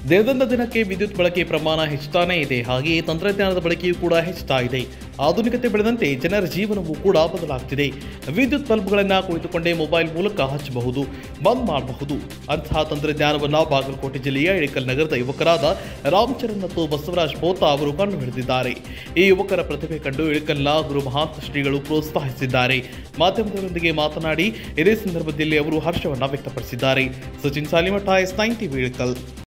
ದಿನದಿಂದ ದಿನಕ್ಕೆ ವಿದ್ಯುತ್ ಬಳಕೆ ಪ್ರಮಾಣ ಹೆಚ್ಚುತ್ತಾನೇ ಇದೆ. ಹಾಗೆಯೇ ತಂತ್ರಜ್ಞಾನದ ಬಳಕೆಯೂ ಕೂಡ ಹೆಚ್ಚುತ್ತಾ ಇದೆ. ಆಧುನಿಕತೆ ಬೆಳೆದಂತೆ ಜನರ ಜೀವನವೂ ಕೂಡ ಬದಲಾಗ್ತಿದೆ. ವಿದ್ಯುತ್ ಬಲ್ಬ್ಗಳನ್ನು ಕುಳಿತುಕೊಂಡೇ ಮೊಬೈಲ್ ಮೂಲಕ ಹಚ್ಚಬಹುದು, ಬಂದ್ ಮಾಡಬಹುದು. ಅಂತಹ ತಂತ್ರಜ್ಞಾನವನ್ನು ಬಾಗಲಕೋಟೆ ಜಿಲ್ಲೆಯ ಇಲಕಲ ನಗರದ ಯುವಕರಾದ ರಾಮಚರಣ್ ಮತ್ತು ಬಸವರಾಜ್ ಪೋತ ಅವರು ಕಂಡುಹಿಡಿದಿದ್ದಾರೆ. ಈ ಯುವಕರ ಪ್ರತಿಭೆ ಕಂಡು ಇಲಕಲ್ನ ಗುರು ಮಹಾಂತ ಶ್ರೀಗಳು ಪ್ರೋತ್ಸಾಹಿಸಿದ್ದಾರೆ. ಮಾಧ್ಯಮದವರೊಂದಿಗೆ ಮಾತನಾಡಿ ಇದೇ ಸಂದರ್ಭದಲ್ಲಿ ಅವರು ಹರ್ಷವನ್ನು ವ್ಯಕ್ತಪಡಿಸಿದ್ದಾರೆ. Sachin Salimath, S9 TV Ilkal.